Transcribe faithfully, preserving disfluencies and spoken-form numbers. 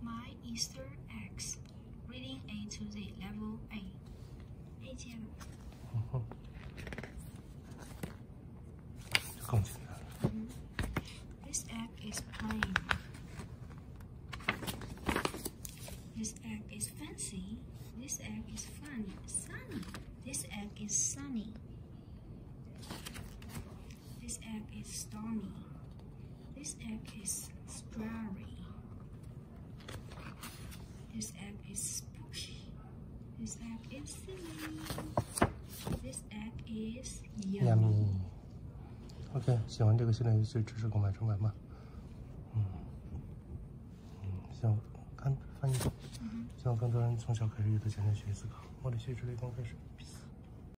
My Easter eggs. Reading A to Z, level A. A 阶的。 嗯哼。这更简单了。 嗯 This egg is plain. This egg is fancy. This egg is fun. Sunny. This egg is sunny. This egg is stormy. This egg is strawberry. This egg is spooky. This egg is silly. This egg is yummy. yummy. OK， 喜欢这个系列游戏，支持购买正版吧。嗯嗯，希望看翻译。希望更多人从小开始阅读、简单学习、思考。茉莉学习之旅刚开始。